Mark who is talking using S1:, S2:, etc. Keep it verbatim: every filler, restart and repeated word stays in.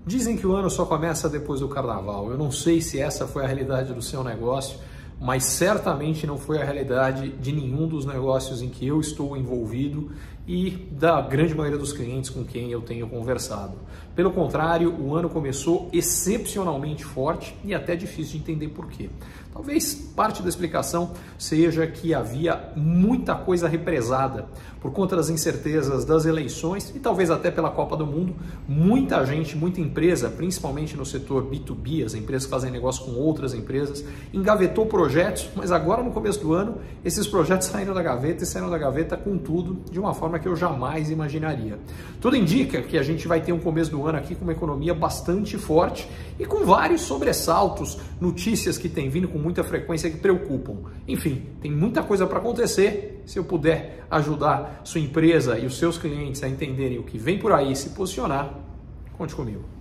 S1: Dizem que o ano só começa depois do carnaval. Eu não sei se essa foi a realidade do seu negócio, mas certamente não foi a realidade de nenhum dos negócios em que eu estou envolvido e da grande maioria dos clientes com quem eu tenho conversado. Pelo contrário, o ano começou excepcionalmente forte e até difícil de entender por quê. Talvez parte da explicação seja que havia muita coisa represada por conta das incertezas das eleições e talvez até pela Copa do Mundo. Muita gente, muita empresa, principalmente no setor B dois B, as empresas que fazem negócio com outras empresas, engavetou projetos, mas agora no começo do ano, esses projetos saíram da gaveta e saíram da gaveta com tudo, de uma forma que eu jamais imaginaria. Tudo indica que a gente vai ter um começo do ano aqui com uma economia bastante forte e com vários sobressaltos, notícias que têm vindo com muita frequência que preocupam. Enfim, tem muita coisa para acontecer. Se eu puder ajudar sua empresa e os seus clientes a entenderem o que vem por aí e se posicionar, conte comigo.